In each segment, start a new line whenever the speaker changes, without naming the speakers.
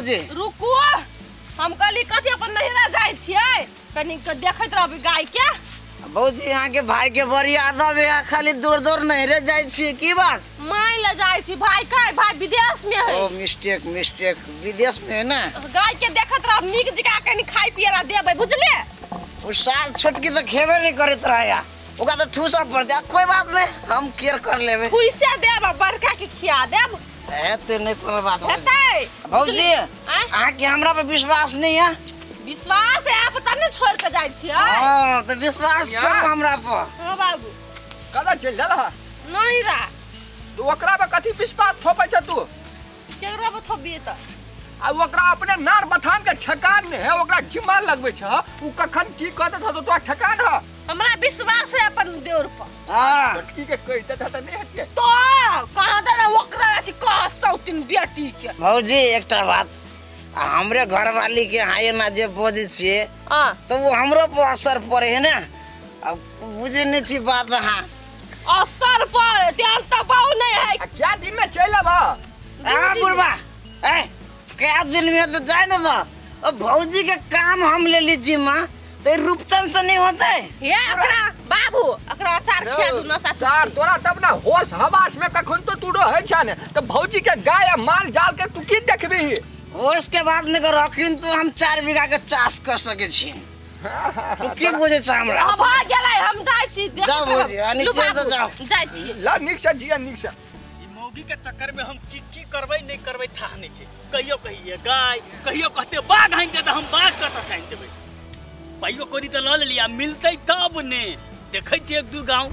भौजी
रुकू हम कहली कथी अपन नहिरा जाय छियै कनी देखैत रहबी गाय के
भौजी यहाँ के भाई के बड़ी आदत है खाली दूर दूर नहिरे जाय छियै की बात
माय ले जाय छी भाई का भाई विदेश में है
ओ मिस्टेक विदेश में है ना
गाय के देखत रह नीक जका कनी खाई पियरा देबै बुझले
वो सार छोटकी तो खेबे नहीं करत रहया ओका तो ठूसा पड़ जा कोई बात नहीं हम केयर कर लेबे
खुइसे देब बड़का के खिया देब
एते नहीं कोनो बात
हेतै
भौजी आ के हमरा पे विश्वास नहीं है
विश्वास है आप तने छोड़ के जाय छियै
हां तो विश्वास कर हमरा पर
हां बाबू
कदा चल जाला
नहीं रा
तू ओकरा पे कथि विश्वास थोपै छ तू
केकरा पे थोपबी त
आ ओकरा अपने नार बथान के ठेकान ने है ओकरा जिम्मा लगबै छ उ कखन की कहत छ तो ठेकान है
हमरा विश्वास है अपन देवर पर
हां
लड़की के कहि दे त नहीं हतिए
तो कहां दे ओकरा छी कह सौतिन बेटी के
भौजी एकटा बात हमरे घर वाली के हाय ना जे बोझ छिए
हां
तो वो हमरो पर असर पड़े है ना अब बुझे नहीं छी बात हां
असर पर तेल तो बाऊ नहीं है
क्या दिन में चल बा
हां बुढ़वा ए क्या दिन में तो जाए ना तो अब भौजी के काम हम ले लीजिए मां तो रूपचंद से नहीं होता है
हे अकरा बाबू अकरा अचार खिया दू नसा
सर तोरा तब ना होश हवास में कखन तो तू रहे छ ने तो भौजी के गाय माल जाल के तू की देखबी
और इसके बाद नहीं कर रखिन तो हम 4 बीघा के चाष कर सके छी तू की बुझे छ हमरा
अब आ गेलै हम जाय छी
जाओ भौजी नीचे तो जाओ
जाय छी
ला निक से जिया निक से
मौगी के चक्कर में हम की करबै नहीं करबै था नहीं छै कहियो कहिए गाय कहियो कहते बाघ हाइन दे हम बाघ कत से हाइन देबै पाइयो कोरी त ल लिया मिलतै तब ने देखै छी एक दू गांव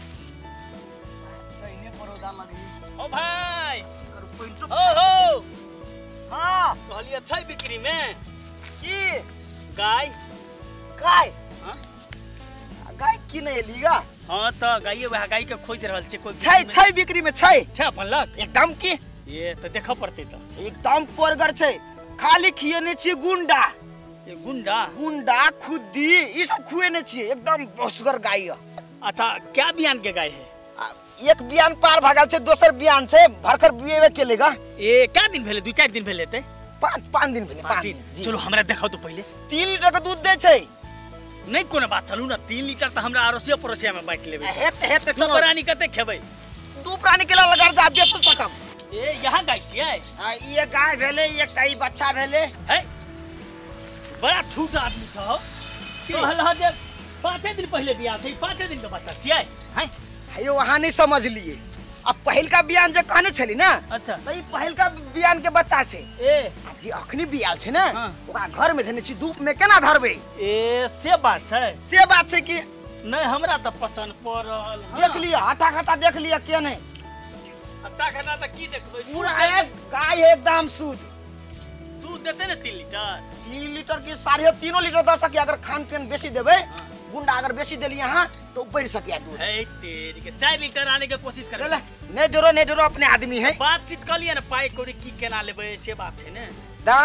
सहीने परोदा लगी
ओ भाई
कर पॉइंट
हो
हां
कहलिए छै बिक्री में
की
गाय
गाय
हां
गाय की नहीं लीगा
हां त गाय वह गाय के खोज रहल छै कोई
छै बिक्री में छै
अपन लग
एकदम की
ये त देख पड़ते त
एकदम पोरगर छै खाली खिएने छी गुंडा
ये गुंडा
खुद्दी ई सब खुएने छी एकदम बसगर गाय
अच्छा क्या बियान के गाय है
एक बियान पार भागल छै दोसर बियान छै भरकर बिएवे के लेगा
ए क्या दिन भेले 2-4 दिन भेले ते
5 दिन भेले 5 दिन
चलो हमरा देखाओ तो पहले
3 लीटर के दूध दे छै
नहीं कोनो बात चलू ना 3 लीटर त हमरा अड़ोसिया पड़ोसिया में बांट लेबे
हेते
चलो प्राणी कते खेबै
दू प्राणी के लगा जा दे तू सकम
ए यहां गाय छियै
ये गाय भेले एकटा ई बच्चा भेले
है बड़ा छूट आदमी छ कहल ह जे 5 दिन पहले बियाह छै 5 दिन के बच्चा छियै हैं
हेयो वहां नहीं समझ लिए अब पहल का बयान जे कहने छली ना
अच्छा
तो ई पहल का बयान के बच्चा छै
ए
जी अखनी बियाल छै ना
हाँ।
ओकरा घर में धने छी धूप में केना धरबे
ए से बात छै
से बात छै कि
नहीं हमरा त पसंद पड़ल
देख लिया हटा खटा देख लिया के नहीं
हट्टा खटा त की देखबै
पूरा एक गाय एकदम शुद्ध
दूध देते ना 3 लीटर
3 लीटर की 3.5 लीटर दे सके अगर खान पीन बेसी देबे गुंडा अगर बेसी देली यहां तो बढ़ सके दूध
है तेरी के 4 लीटर आने के कोशिश कर
ले नहीं डरो अपने आदमी है
बातचीत कर लिया ना पाई कोरी की केना लेबे से बात छै ने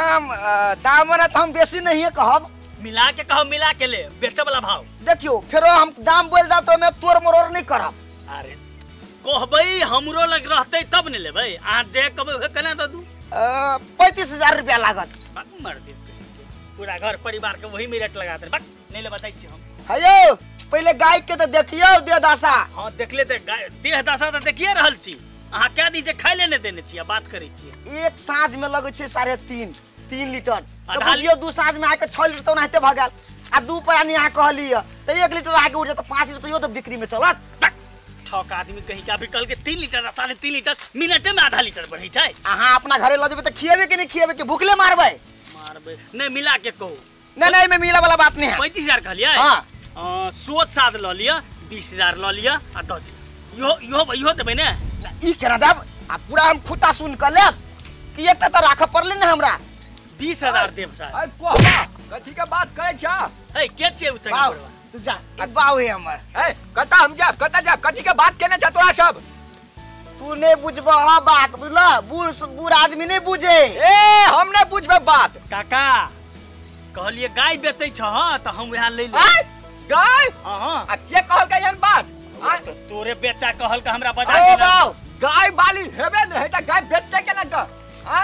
दाम ना तो हम बेसी नहीं है कहब
मिला के कहो मिला के ले बेचे वाला भाव
देखियो फिर हम दाम बोल दा तो मैं तोर मरोर नहीं करब
अरे कहबै हमरो लग रहते तब ने लेबै आ जे कहबै केना द दू
35,000 रुपया लागत
मर दे पूरा घर परिवार के वही में रेट लगा दे बक नहीं ले बताई छी हम
हेयो पहले गाय के तो देखियो दे दासा
हां देख ले ते देह दशा त देखिए रहल छी अहाँ क्या दी जे खाइ ले ने देने छी बात करै छी
एक साँझ में लगे छै 3.5 लीटर तो बुझियो दू साँझ में आके 6 लीटर तो नाते भगल आ दू प्राणी यहाँ कहली तो 1 लीटर आके उठ जाता 5 लीटर यो तो बिक्री में चलत
ठक आदमी कहीं का भी कल के 3 लीटर 3.5 लीटर मिनट में आधा लीटर बढ़ै छै
अहाँ अपना घरे ल जेबे तो खिएबे के नहीं खिएबे के भूखले मारबे
नहीं मिला के कहू
नहीं में मिला वाला बात नहीं है
35,000 कहलिए
हां
सोच साथ ल लिया 20,000 ल लिया आ द दी यो देबै ने
ई केना देब आ पूरा हम खुटा सुन कर लेब कि एकटा त राख पड़ले ने हमरा
20,000 देब सर
ए कोहबा कथि के बात करे छ
ए के छै उ चंगा बड़वा
तू जा एक बाऊ है हमर
ए कता हम जा कता जा कथि के बात केने छ तोरा सब
तू नहीं बुझबा बात बुझला बूढ़ आदमी नहीं बुझे
ए हम नहीं बुझबे बात
काका कहलिए गाय बेचै छ हां त हम वहां ले ले
गाय
हां
आ के कहल के यन बात
तो तोरे बेटा कहल का हमरा
ओ
बजा के
बाऊ गाय बाली हेबे न है त गाय बेचते के लग हां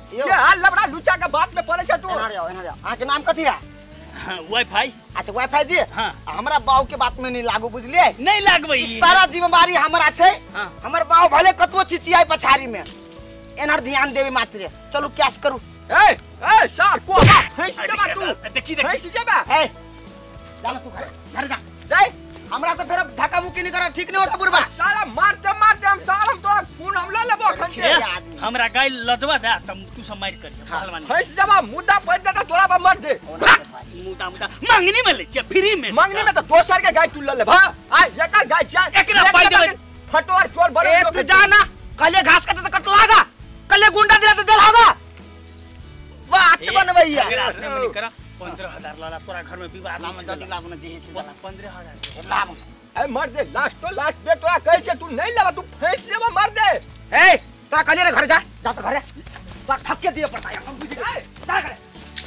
ये हाल लबड़ा लुच्चा के बात में पड़े छ तू।
एना रे अहाँ के नाम कथी है?
वाईफाई।
अच्छा वाईफाई जी।
हाँ।
हमरा बाऊ के बात में नहीं लागू बुझलिए।
नहीं लागबै।
सारा जिम्मेवारी हमरा छै।
हाँ।
हमर बाऊ भले कतबो चिचियाई पछारी में एनर ध्यान देवे मात्र। चलू कैश करू।
ए सार को फंस जबा तू।
देखी
फंस जबा।
ए जाना तू घर जा।
रे
हमरा से फिर धक्का मुक्की नहीं करा, ठीक नहीं होता बुरबा।
साला मारते हम साल हम तोरा खून हम ले लेबो खन के।
हमरा गाय लजवा दे तब तू सब मार करियो पहलवान।
फंस जबा मुद्दा पड़ देता तोरा पर मर दे।
मुदा मांगनी में ले छ फ्री में।
मांगनी में तो दोसर के गाय तू ले ले भा। आ एकर गाय चा
एकरा पाई देबे।
फटोर चोर बड़े
ए तू जाना कले घास काटे तो कट लागा, कले गुंडा दिला तो दिल होगा। बात बनवैया
अगर आपने मनी करा 15,000 लाला तोरा घर में विवाह
लाम जल्दी लागू ना जी से चला
15,000
लाम।
ए मर दे लास्ट तो लास्ट दे तोरा कह छे तू नहीं लेबा तू फंस जबा मार दे।
ए तोरा कले रे घर जा तो घर तोरा थके दिए पड़ता है हम बुझ गए जा करे।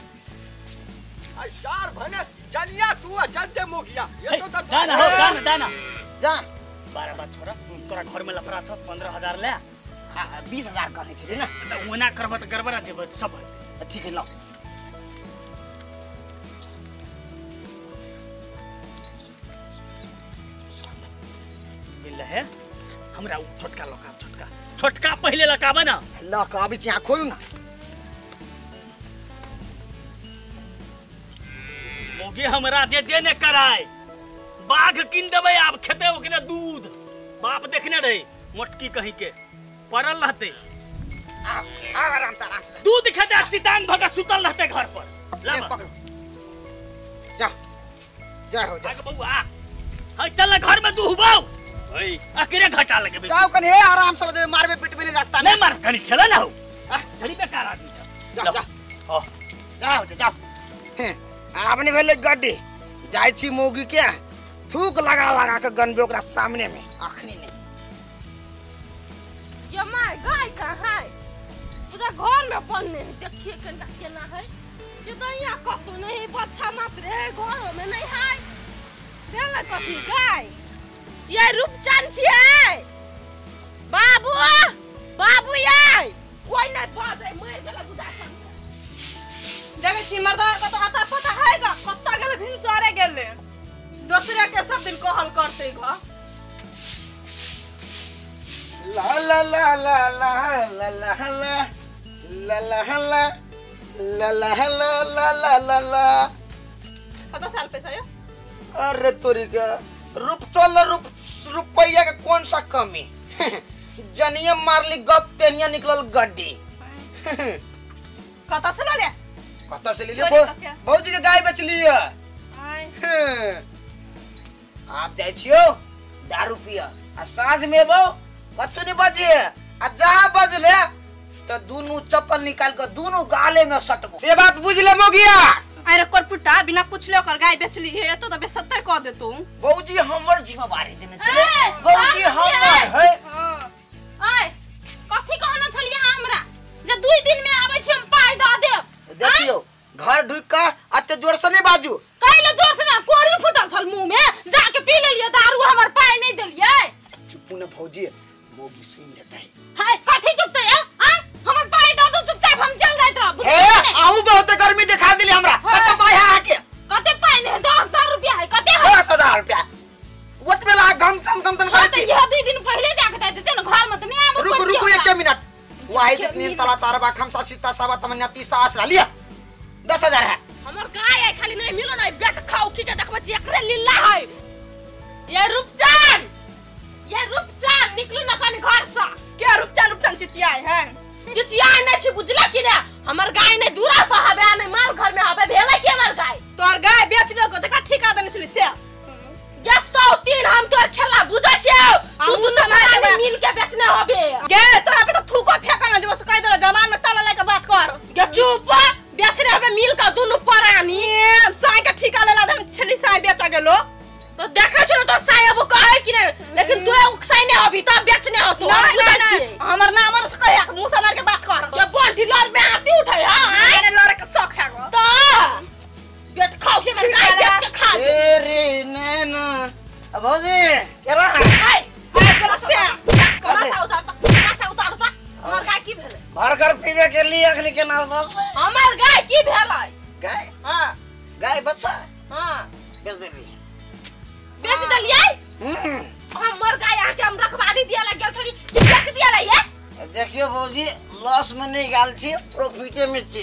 आ चार भने जनिया तू जनते मुखिया ये तो तब
जाना हो जाना
जा
12 बात छोरा तोरा घर में लफड़ा छ 15,000 ले
20,000 करे छे ना
त ओना करब त गड़बड़ा देब सब।
ठीक है लो
मिल है हमरा छोटका लका छोटका पहले लकाबा ना
लो का अभी यहाँ खोलू ना।
मोगी हमरा जे ने कराय बाघ किन देबै आब खेते ओकरे दूध बाप देखने रहे मोटकी कहीं के पड़ल रहते
आराम से
दूध खेते चितांग भगा सुतल रहते घर पर ला
पकड़ो जा जा हो जा
आगे बउआ हां चल घर में दूहबौ ओए अकेले घटा लगे
जाओ कने आराम से दे मारबे पिटबे नहीं रास्ता में
नहीं मार कनी चला ना हो घड़ी बेकार आदमी छ
जा जा
ओ
जाओ जाओ आपने भेले गड्डी जाय छी मोगी के थूक लगा के गनबे ओकरा सामने में अखनी नहीं।
ये माय गाय कहाँ है? पूरा घर में बनने है, देखिए केना है। ये तो यहाँ कतो नहीं बच्चा मात्र है घर में नहीं है। देला कथी गाय? ये रूपचंद छियै बाबू बाबू ये कोई नहीं बाजे मार देला बुझा सब।
देखे छी मर्दा का तो आता पता है का कत्ता गेले भिनसरे गेले दूसरे के सब दिन कहल करते घ
ला ला ला ला ला ला ला ला ला ला ला ला ला ला ला ला।
पता साल पैसा यो
अरे तोरी का रुपया का कौन सा कमी जनिया मारली गप तेनिया निकलल गड्डी।
कता से ले
कत्ता से ले
चोरी
लिए
करके।
भौजी के गाय बेच लिए।
आय
आप जाय छियो 10 रुपया आ साँझ में बो कछु नहीं बजे आ जहाँ बजले तो दोनों चप्पल निकाल के दोनों गाले में सटबो। से बात बुझ ले मोगिया।
अरे कोरपुटा बिना पूछले ओकर गाय बेचली है तो 70 कह दे तू।
भौजी हमर जिम्मेवारी देने चले
ए,
भौजी
बाबूजी,
हमर है।
हां
आय कथी कहना छलिए हमरा जे 2 दिन में आबै छी हम पाई द देब।
देखियो घर ढुक का अते जोर से नहीं बाजू।
कहले जोर से ना कोरी फुटल छल मुंह में जाके पी लेलिए दारू हमर पाई नहीं देलिए।
चुप न भौजी मोगी सुन लेता है।
हाय कथी चुप ते हां हमर पाई द दो चुपचाप हम चल जाइत रह।
हे आऊ बहुत गर्मी दिखा दिली हमरा कते पाई है आके
कते पाई नहीं 10,000 रुपया है कते है
10,000 रुपया ओतबे ला गम तन करे छी।
ये 2 दिन पहले जाके दे देते ना घर में त नहीं आब।
रुको 1 मिनट वाहिद नील तला तारबा खमसा सीता साबा तमन्या 30 आसरा लिया 10,000 है।
हमर गाय है खाली नहीं मिलो ना बेट खाओ की के देखबे छी एकरे लीला है। ये रूपचान निकलू ना कनी घर से।
क्या रुपचान चिचिया है
चिचिया नहीं छी बुझला कि ना हमर गाय ने दूरा पर हबे नहीं माल घर में हबे भेले के हमर गाय
तोर गाय बेच ले को जका ठिका देने छली से
ये 103 हम तोर खेला बुझा छियो तू
हमहू
दोनों
समाज
समाज
में
मिल के बेचने हबे।
गे तोरा पे तो थूको फेंका ना जब कह दे जवान में ताला लेके बात कर।
गे चुप बेचने हबे मिल का दोनों परानी
साई का ठिका लेला दे छली साई बेचा गेलो
तो देखा छ तो साया वो कहे कि नहीं लेकिन तू साई नहीं हबी तो बेचने हो तो
नहीं हमर नाम से कह मुंह से मार के बात कर।
ये बंटी लड़ में हाथी उठाए हां
मैंने लड़े के शौक है गो
तो बेट खाओ के गाय बेच के खा
ए रे नैना भौजी केला
आय
आय गलत से
कसा उतार हमर गाय की भेले
भर कर पीवे के लिए अखनी के नाम
हमार गाय की भेलै
गाय
हां
गाय बच्चा
हां
बेच देबी
बेच देलियै हमर गाय आके हम रखवाली दिया लग गेल छली कि बेच दिया रहिए
देखियो भौजी लॉस में नहीं गाल छी प्रॉफिटे में छी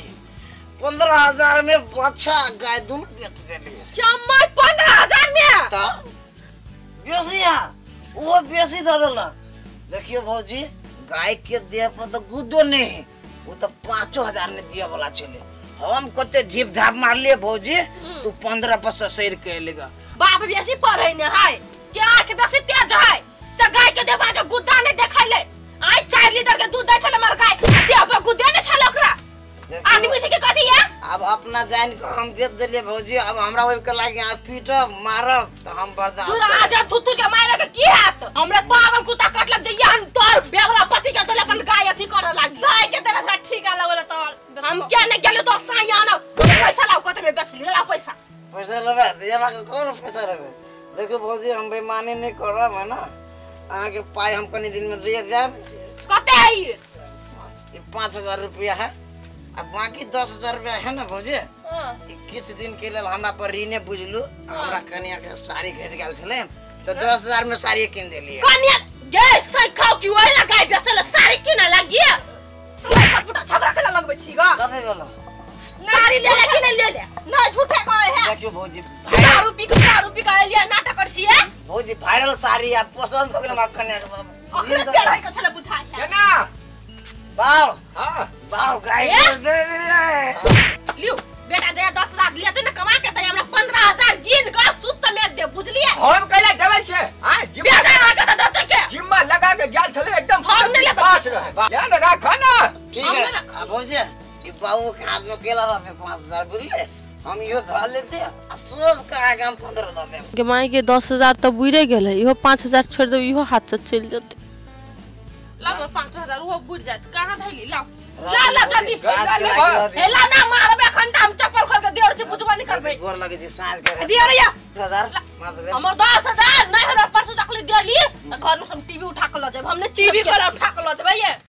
15,000 में बच्चा गाय दोनों बेच देली
क्या मैं 15,000 में
तो बेसिया वो बेसी दे देलक देखियो भौजी गाय के देह पर तो गुदो नहीं वो तो 5,000 में दिया वाला चले हम कते झीप झाप मार लिए भौजी तू 15% सैर के लेगा
बाप बेसी पढ़ै ने है क्या के बेसी तेज है से गाय के देबा के गुद्दा नहीं देखाइले आई 4 लीटर के दूध दै छले मर गाय देह पर गुद्दे ने छले ओकरा आदमी से के कथि है
अब अपना जान के हम बेच देलिए भौजी अब हमरा ओइ के लागे आ पीट मारब तो हम बर्दाश्त
तू राजा थुथु के मारे के की हाथ हमरे पागल कुत्ता काटलक जे यान तोर बेवला पति के देले अपन गाय अथी करे लाग
गाय के तरह से ठीक आ लगल तोर
हम क्या नहीं गेलो तो सायाना पैसा लाओ कते में बेच ले ला पैसा
लेबे देला के कौन पैसा लेबे देखो भौजी हम बेईमानी नहीं करब है ना आहाँ के पाई हम कनी दिन में दे देब
कते है ये
5,000 रुपया है अब बाकी 10,000 रुपया है ना भौजी
हां
किछ दिन के लेल हमरा पर ऋणे बुझलू हमरा कनिया के साड़ी घट गेल छले तो 10,000 में साड़ी किन देलिए
कनिया गे सै खाओ की ओइ लगाय बेचले साड़ी किना लागिए
फटफटा छबरा के लगबे छी ग
कथे बोलो
साड़ी ले ले कि नहीं ले ले
नहीं झूठे कहे है
देखियो भौजी
₹4 का लिया नाटक कर छिए
भौजी वायरल साड़ी आप पसंद हो गेल कन्या के
अखरे तेल है के छले बुझाय है
केना
बाव
हां
बाव गाय दे
लियो बेटा दे 10 लाख लिया तू ना कमा के दे हमरा 15,000 गिन ग सूत त मेट दे बुझलिए
हम कहले देबै छे हां
बेटा आके त दते के
जिम्मा लगा के गेल छले एकदम
हम नहीं ले
पास रहे ध्यान राख ना
ठीक है अब भौजी ई बाबू के हाथ में केला रहे 5,000 बुझले हम यो धर लेते आ सोच के आगे हम 15 देब
के माई के 10,000 तो बुइरे गेल इहो 5,000 छोड़ दो इहो हाथ से चल जते लाओ 5,000 वो बुझ जात कहां धइली लाओ ला जल्दी हेला ना मारबे खंडा हम चप्पल खोल के देर से बुझबा नहीं करबे
गोर लगे छी साँझ के
दिया रे
10,000 मात्र
हमर 10,000 नहीं हमरा परसों तक ले देली त घर में सब टीवी उठा के ल जाब हमने
टीवी को उठा के ल जबे ये